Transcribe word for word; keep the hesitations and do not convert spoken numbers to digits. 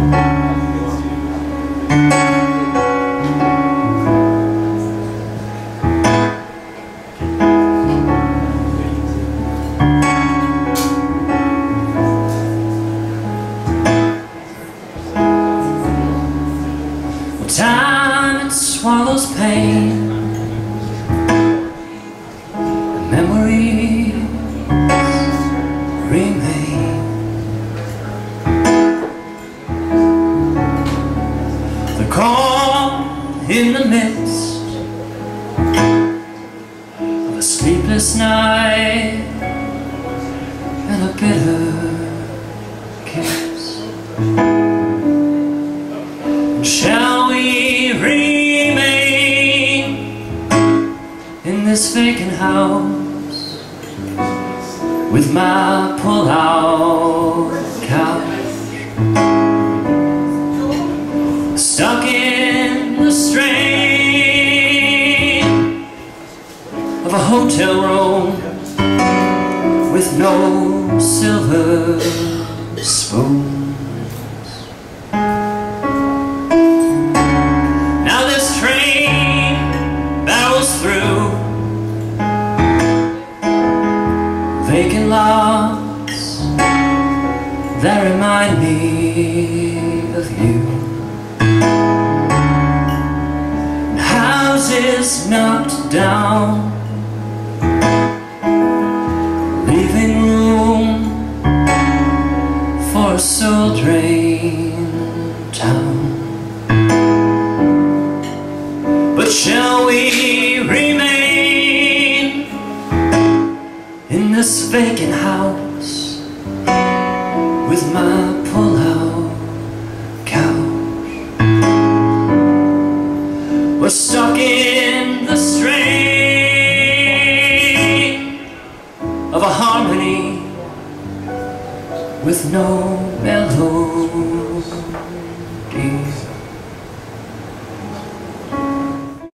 Time, it swallows pain, memories remain. The calm in the midst of a sleepless night and a bitter kiss. Shall we remain in this vacant house with my pull-out couch, stuck in the strain of a hotel room with no silver spoon? Through vacant lots that remind me of you, houses knocked down, leaving room for a soul-drained town. But shall we remain in this vacant house with my pull-out couch? We're stuck in the strain of a harmony with no melody.